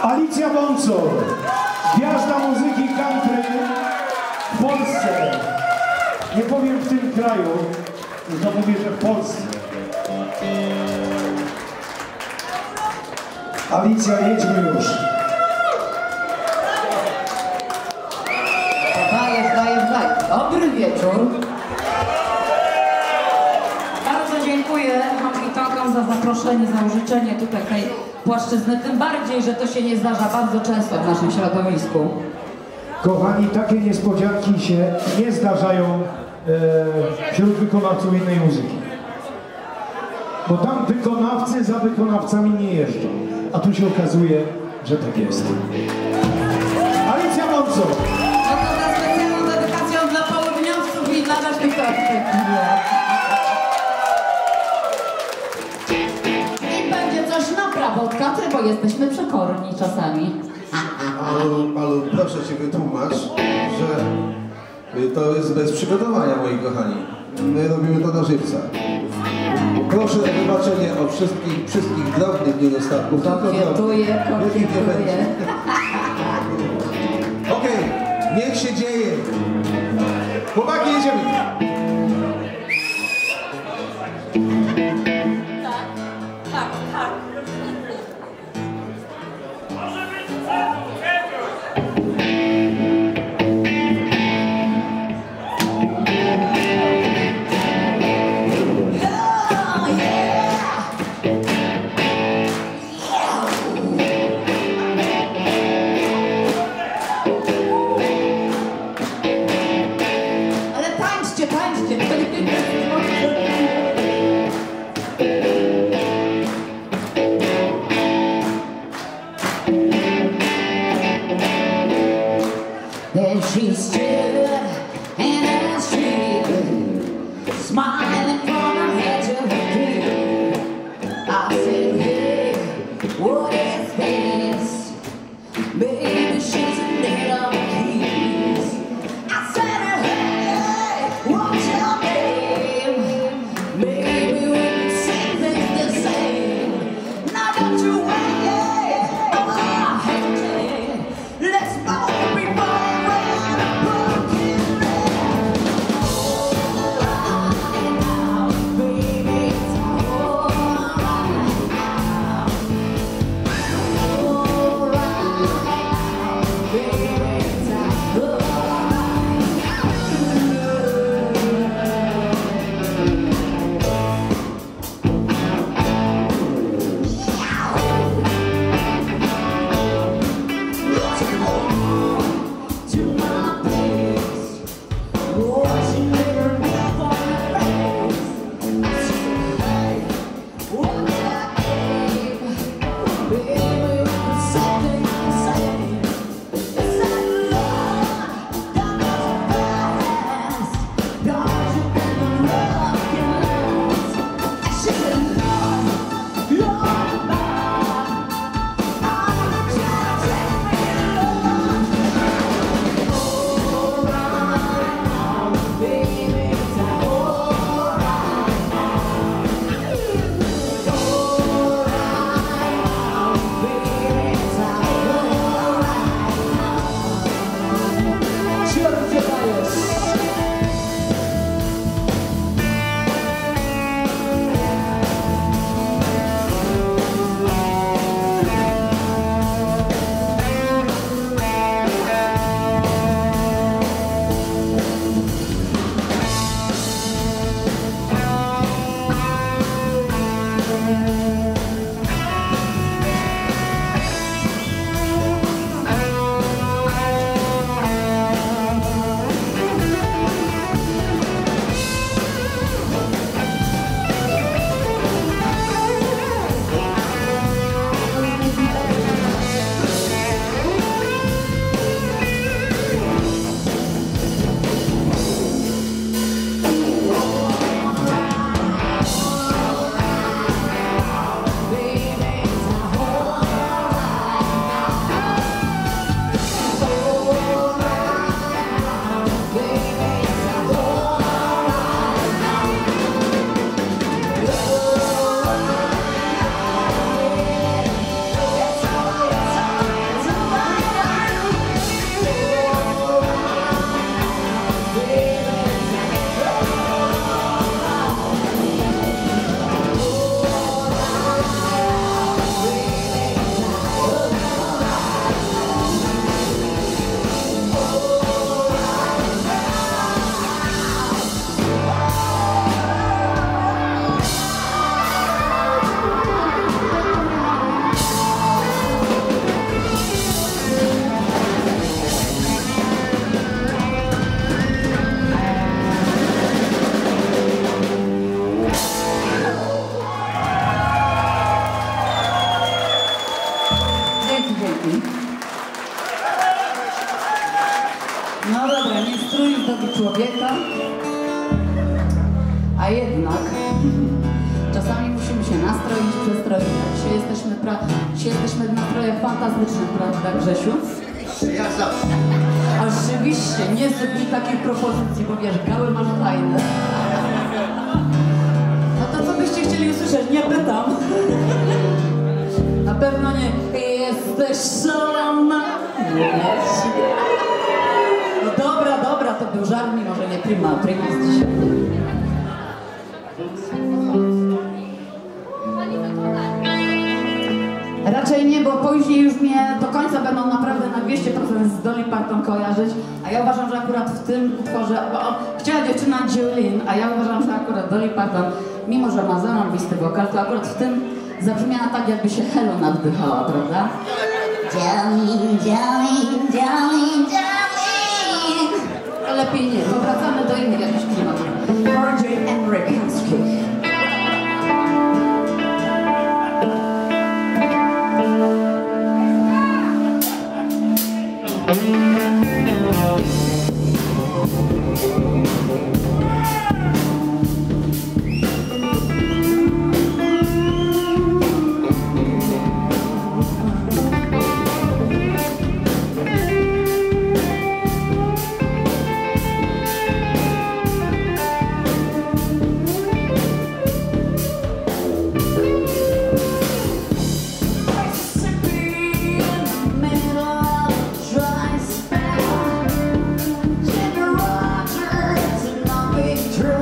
Alicja Bącor, gwiazda muzyki country w Polsce. Nie powiem w tym kraju, tylko mówię, że w Polsce. Alicja, jedźmy już. Dajesz. Dobry wieczór. Bardzo dziękuję Hamiltonkom za zaproszenie, za użyczenie tutaj tej płaszczyzny. Tym bardziej, że to się nie zdarza bardzo często w naszym środowisku. Kochani, takie niespodzianki się nie zdarzają wśród wykonawców innej muzyki. Bo tam wykonawcy za wykonawcami nie jeżdżą. A tu się okazuje, że tak jest. Alicja Bącor. No to za specjalną dedykacją dla południowców i dla naszych I będzie coś na prawo od country, bo jesteśmy przekorni czasami. Alu, proszę cię wytłumacz, że to jest bez przygotowania, moi kochani. My robimy to na żywca. Proszę o wybaczenie od wszystkich drobnych niedostatków. Kokietuje. Okej, niech się dzieje. Chłopaki, jedziemy. Tak. Then she stood in the street, smiling from her head to her feet. I said, hey, what is this? Baby, she's in need of keys. I said, hey, what's your name? Maybe we can see things the same. Now don't you wait, oh, I hesitate. Let's both be born. strój. No dobra, nie strój zdobi człowieka, a jednak czasami musimy się nastroić, przestroić. Dzisiaj jesteśmy w nastrojach fantastycznych, prawda, Grzesiu? Jak zawsze. Oczywiście, nie zrób mi takich propozycji, bo wiesz, gały masz fajne. No to co byście chcieli usłyszeć? Nie pytam. Na pewno nie. Jesteś szalona. No dobra, to był żart, mimo że nie prima z dzisiaj. Raczej nie, bo później już mnie do końca będą naprawdę na 200% z Dolly Parton kojarzyć, a ja uważam, że akurat w tym utworze, bo chciała dziewczyna Jolene, a ja uważam, że akurat Dolly Parton, mimo że ma zarąbisty wokal, to akurat w tym zabrzmiała tak, jakby się Hello naddychała, prawda? Jolene, Jolene, Jolene, Jolene. To lepiej nie, powracamy do innych jakichś klimatów. Bardziej amerykańskich. True.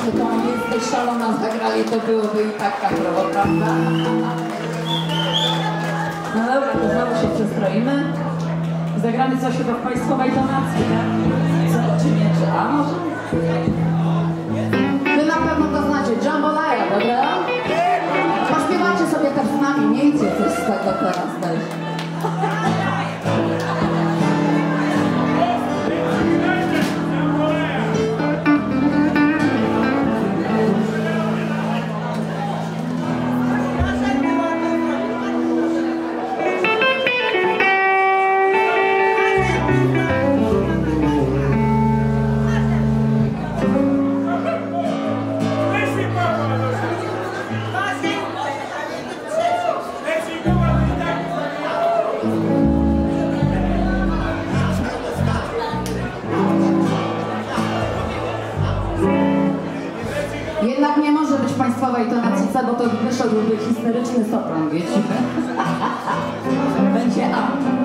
jakbyśmy tą Jesteś szalona zagrali, to byłoby i tak kadrowo, prawda? No dobra, to znowu się przestroimy. Zagramy coś chyba w państwowej tonacji, tak? Co, czy nie, czy a może? Wy na pewno to znacie, Jambalaya, dobra? Pośpiewajcie sobie też z nami, miejcie coś z tego teraz też. Jednak nie może być państwowej tonacji C, bo to wyszedłby histeryczny sopran, wiecie? Będzie A.